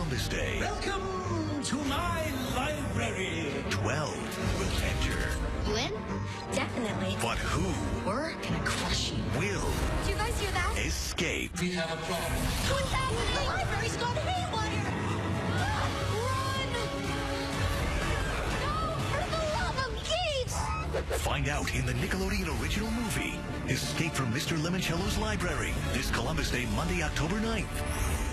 Columbus Day. Welcome to my library. 12 will enter. You in? Definitely. But who We're gonna crush you. will Do you guys hear that? escape? We have a problem. What's happening? The library's gone haywire! Run! No! For the love of Gates! Find out in the Nickelodeon Original Movie. Escape from Mr. Lemoncello's library. This Columbus Day, Monday, October 9th.